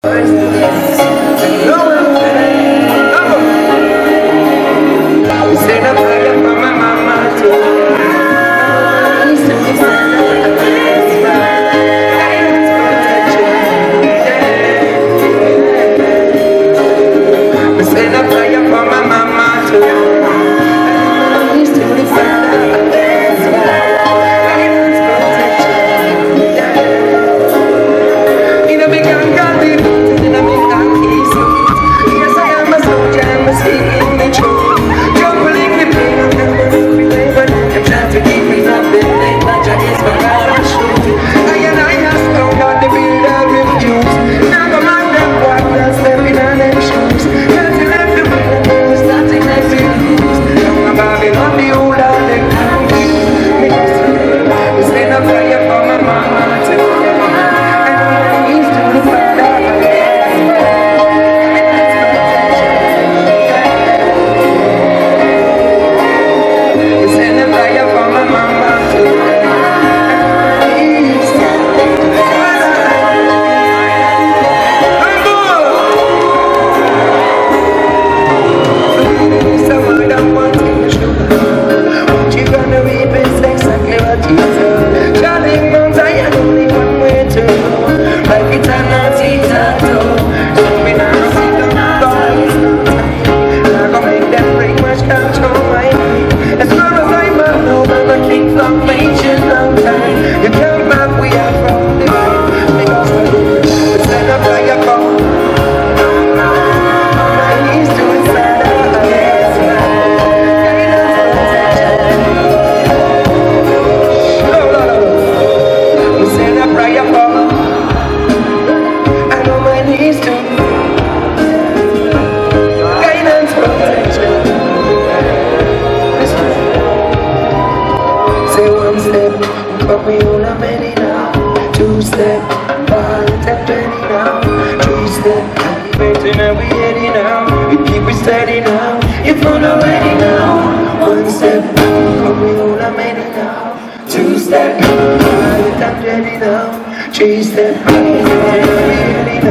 But we all are many now. 2 step, 5 step, 20 now. 3 step, and we waiting and we heading now. We keep it steady now. If we're not ready now. 1 step, but we all are many now. 2 step, 5 step, 20 now. 3 step, and we ready now.